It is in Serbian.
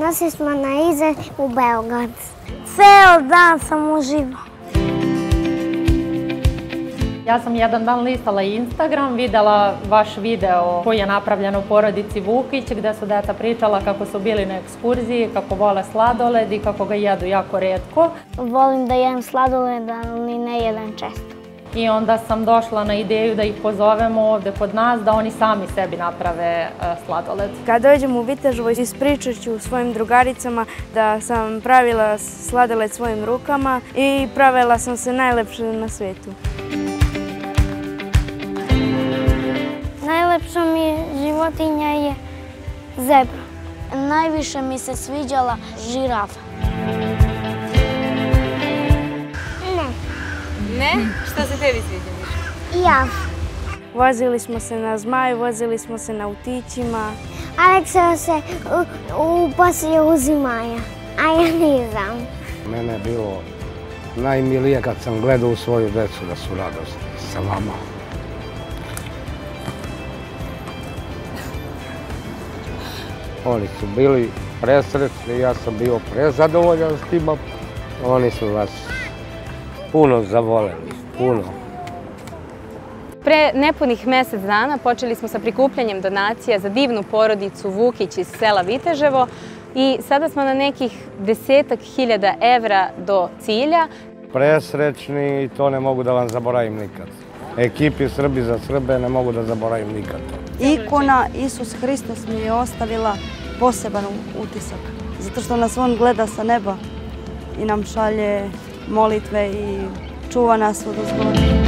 Nosi smo na ize u Beograd. Ceo dan sam uživao. Ja sam jedan dan listala Instagram, videla vaš video koji je napravljen u porodici Vukić, gde su deca pričala kako su bili na ekskurziji, kako vole sladoled i kako ga jedu jako retko. Volim da jem sladoled, ali ne jedem često. I onda sam došla na ideju da ih pozovemo ovde kod nas, da oni sami sebi naprave sladoled. Kad dođem u Viteževo, ispričat ću svojim drugaricama da sam pravila sladoled svojim rukama i pravila sam se najlepše na svetu. Najlepša mi životinja je zebra. Najviše mi se sviđala žirafa. Ne? Šta se tebi sviđa više? Ja. Vozili smo se na zmaj, vozili smo se na autićima. Aleksa se upasio u zimaja, a ja nisam. Mene je bilo najmilije kad sam gledao u svoju decu da su radosni sa vama. Oni su bili presrećni, ja sam bio prezadovoljan s tima. Oni su vas puno zavoleli, puno. Pre nepunih mesec dana počeli smo sa prikupljanjem donacija za divnu porodicu Vukić iz sela Viteževo i sada smo na nekih 10.000 evra do cilja. Presrećni i to ne mogu da vam zaboravim nikad. Ekipi Srbi za Srbe ne mogu da zaboravim nikad. Ikona Isus Hristos mi je ostavila poseban utisak, zato što nas on gleda sa neba i nam šalje molitve i čuva nas od ozgora.